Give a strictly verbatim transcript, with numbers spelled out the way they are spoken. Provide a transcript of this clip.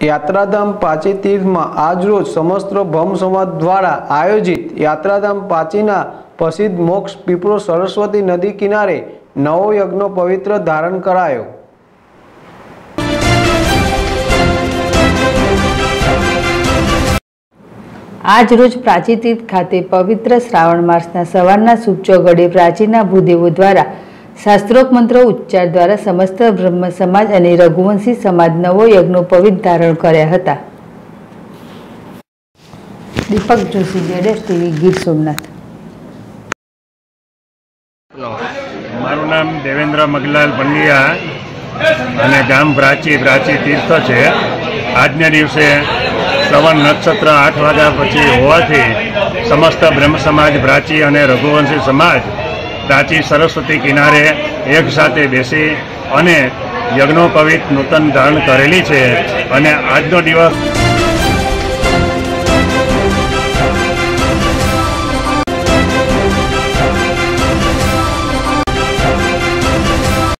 યાત્રાધામ પાચી તીર્થમાં આજરોજ સમસ્ત બ્રહ્મ સમાજ દ્વારા આયોજિત યાત્રાધામ પાચીના પ્રસિદ્ધ મોક્ષ પીપળો સરસ્વતી નદી કિનારે નવો યજ્ઞ પવિત્ર ધારણ કરાયો। આજ રોજ પ્રાચી તીર્થ ખાતે પવિત્ર શ્રાવણ માસના સવારના સૂચો ઘડે પ્રાચીના ભૂદેવો દ્વારા શાસ્ત્રોક્ત મંત્રો ઉચ્ચાર દ્વારા સમસ્ત બ્રહ્મ સમાજ અને રઘુવંશી સમાજ નવો યજ્ઞ પવિત્ર ધારણ કર્યા હતા। દીપક જોશી, જેડેશ ટીવી, ગીર સોમનાથ। મારું નામ દેવેન્દ્ર મગલાલ પંડ્યા અને ગામ પ્રાચી પ્રાચી તીર્થ છે। આજના દિવસે શ્રવણ નક્ષત્ર આઠ વાગ્યા પછી હોવાથી સમસ્ત બ્રહ્મ સમાજ પ્રાચી અને રઘુવંશી સમાજ પ્રાચી સરસ્વતી કિનારે એક સાથે બેસી અને યજ્ઞોપવિત નૂતન ધારણ કરેલી છે અને આજનો દિવસ